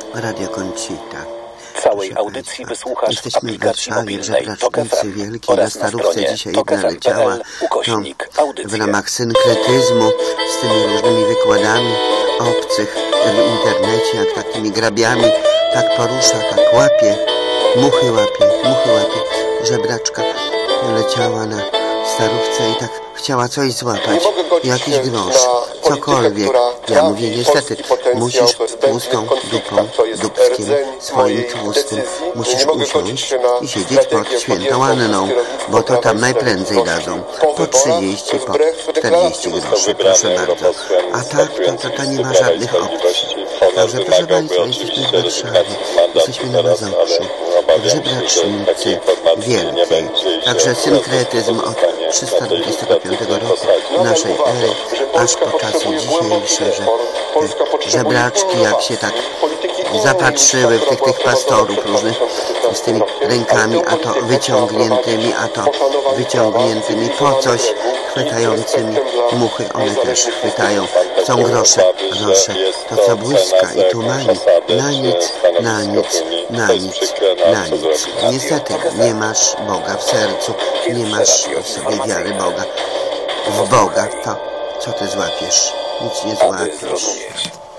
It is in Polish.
Radio Conchita. Całej audycji wysłuchasz w aplikacji mobilnej TOK FM oraz na stronie tokfm.pl/audycje. W ramach synkretyzmu z tymi różnymi wykładami obcych w internecie, jak takimi grabiami, tak porusza, tak łapie, muchy łapie. Żebraczka leciała na starówce i tak chciała coś złapać, jakiś grosz, cokolwiek. Ja mówię, niestety, musisz tłustą dupą, dupskiem, swoim tłustym, musisz usiąść i siedzieć pod świętą Anną, bo to tam najprędzej dadzą. Po 30, po 40 groszy, proszę bardzo. A tak, to nie ma żadnych opcji. Także proszę Państwa, jesteśmy w Warszawie, jesteśmy na Mazowszu, w Żebracznicy Wielkiej. Także synkretyzm od 325 roku naszej ery, aż po czasy dzisiejsze, że te żebraczki jak się tak zapatrzyły w tych pastorów różnych z tymi rękami, a to wyciągniętymi po coś chwytającymi muchy, one też chwytają, chcą grosze, to co błyska i tumani, na nic. Niestety nie masz Boga w sercu, nie masz w sobie wiary Boga. W Boga to co ty złapiesz? Nic nie złapiesz.